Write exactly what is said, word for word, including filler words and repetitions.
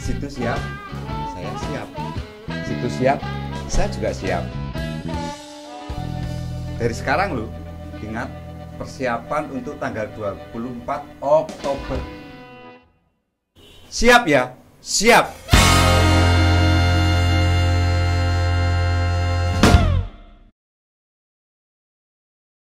Situ siap, saya siap. Situ siap, saya juga siap. Dari sekarang loh, ingat persiapan untuk tanggal dua puluh empat Oktober. Siap ya? Siap.